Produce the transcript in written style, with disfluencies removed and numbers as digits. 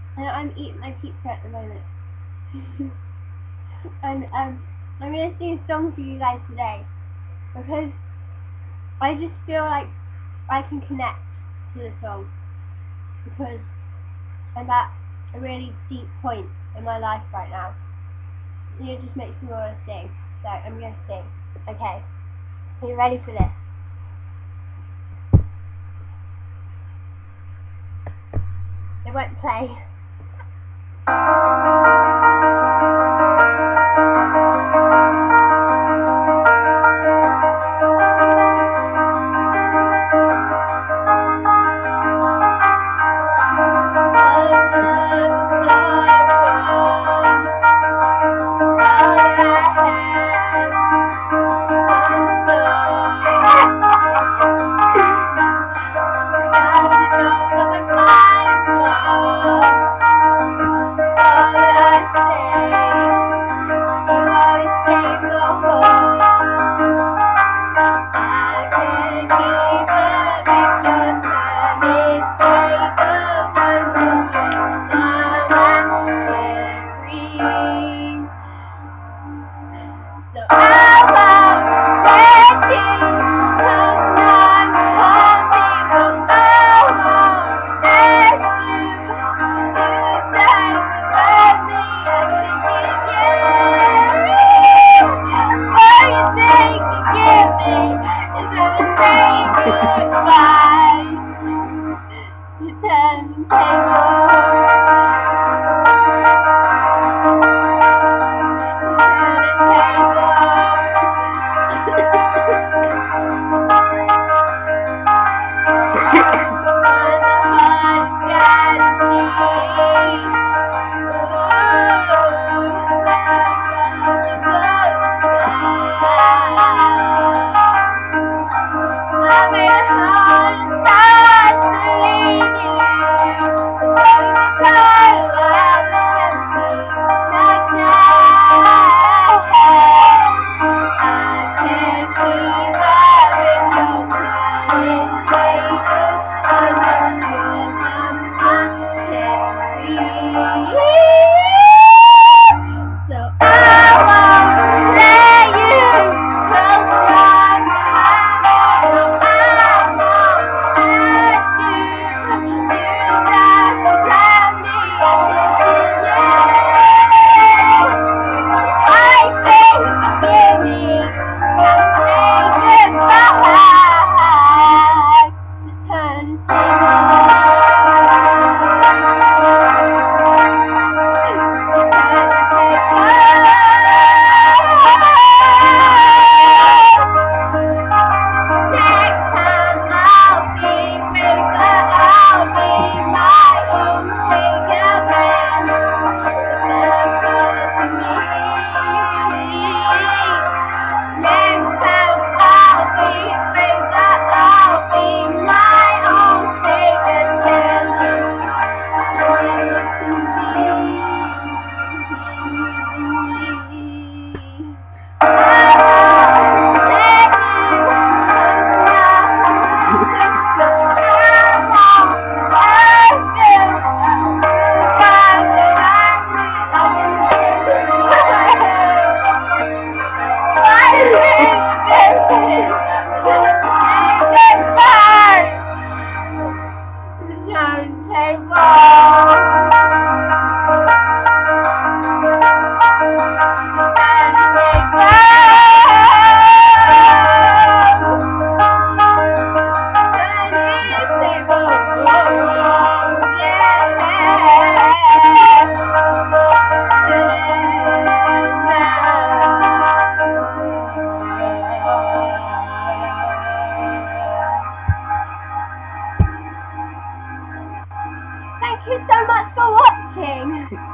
And I'm eating my pizza at the moment. And I'm gonna sing a song for you guys today because I just feel like I can connect to the song because I'm at a really deep point in my life right now. And it just makes me want to sing. So I'm gonna sing. Okay. Are you ready for this? It won't play. Thank you so much for watching.